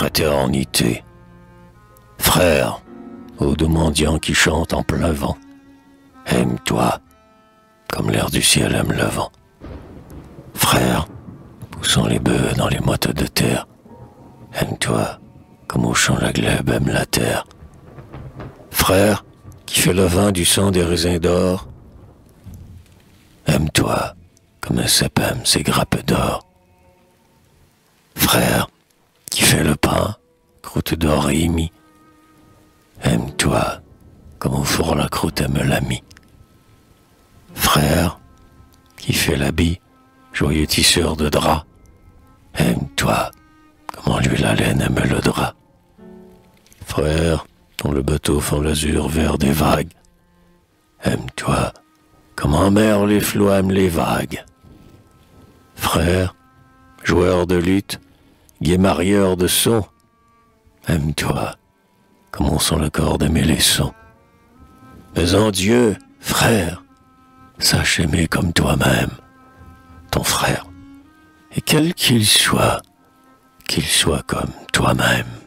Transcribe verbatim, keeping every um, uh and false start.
fraternité. Frère, ô doux mendiant qui chante en plein vent, aime-toi, comme l'air du ciel aime le vent. Frère, poussant les bœufs dans les mottes de terre, aime-toi, comme au champ la glèbe aime la terre. Frère, qui fait le vin du sang des raisins d'or, aime-toi, comme un cep aime ses grappes d'or. Frère, qui fait le pain, croûte d'or et émie, aime-toi, comme au four la croûte aime l'ami. Frère, qui fait l'habit, joyeux tisseur de drap, aime-toi, comme en lui la laine aime le drap. Frère, dont le bateau fend l'azur vert des vagues, aime-toi, comme en mer les flots aiment les vagues. Frère, joueur de lutte, gai marieur de sons, aime-toi, comme on sent le corps d'aimer les sons. Mais en Dieu, frère, sache aimer comme toi-même, ton frère, et quel qu'il soit, qu'il soit comme toi-même.